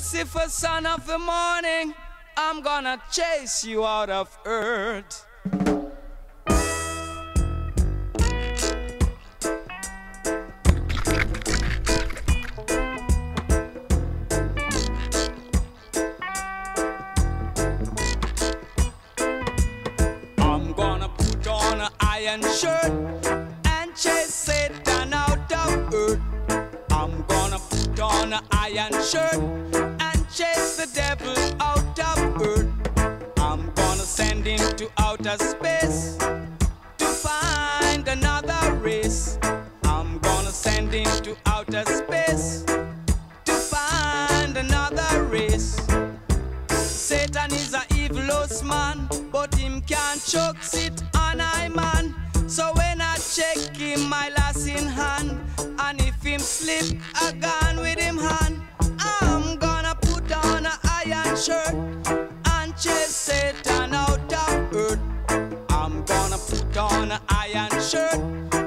Lucifer, son of the morning, I'm gonna chase you out of earth. I'm gonna put on an iron shirt and chase Satan out of earth. I'm gonna put on an iron shirt and chase the devil out of earth. I'm gonna send him to outer space to find another race. I'm gonna send him to outer space to find another race. Satan is a evilous man, but him can't choke sit on I man. So when I check him, my lass in hand, and if him slip a gun with him hand, I'm gonna put on an iron shirt and chase Satan out of earth. I'm gonna put on an iron shirt